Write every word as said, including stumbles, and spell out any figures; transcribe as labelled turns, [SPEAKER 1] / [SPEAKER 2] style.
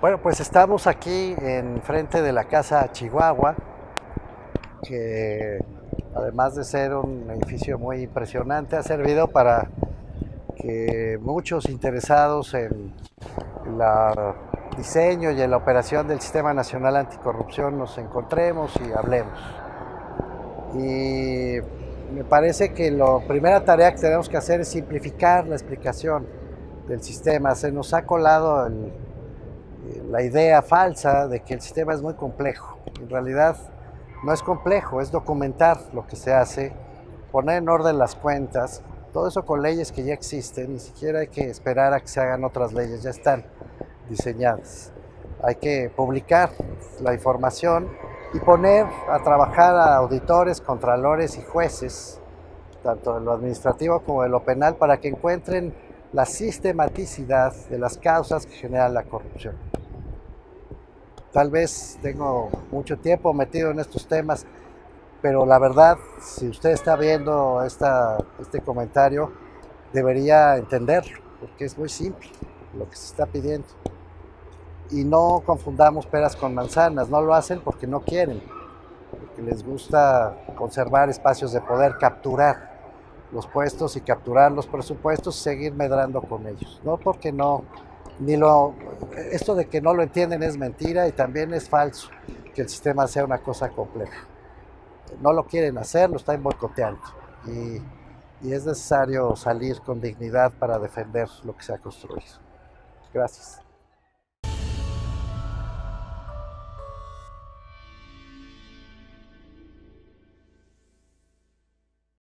[SPEAKER 1] Bueno, pues estamos aquí en frente de la Casa Chihuahua, que además de ser un edificio muy impresionante, ha servido para que muchos interesados en el diseño y en la operación del Sistema Nacional Anticorrupción nos encontremos y hablemos. Y me parece que la primera tarea que tenemos que hacer es simplificar la explicación del sistema. Se nos ha colado el, la idea falsa de que el sistema es muy complejo. En realidad no es complejo, es documentar lo que se hace, poner en orden las cuentas, todo eso con leyes que ya existen, ni siquiera hay que esperar a que se hagan otras leyes, ya están diseñadas. Hay que publicar la información y poner a trabajar a auditores, contralores y jueces, tanto de lo administrativo como de lo penal, para que encuentren la sistematicidad de las causas que generan la corrupción. Tal vez tengo mucho tiempo metido en estos temas, pero la verdad, si usted está viendo esta, este comentario, debería entenderlo, porque es muy simple lo que se está pidiendo. Y no confundamos peras con manzanas, no lo hacen porque no quieren, porque les gusta conservar espacios de poder, capturar los puestos y capturar los presupuestos y seguir medrando con ellos. No porque no, ni lo, esto de que no lo entienden es mentira, y también es falso que el sistema sea una cosa compleja. No lo quieren hacer, lo están boicoteando, y, y es necesario salir con dignidad para defender lo que se ha construido. Gracias.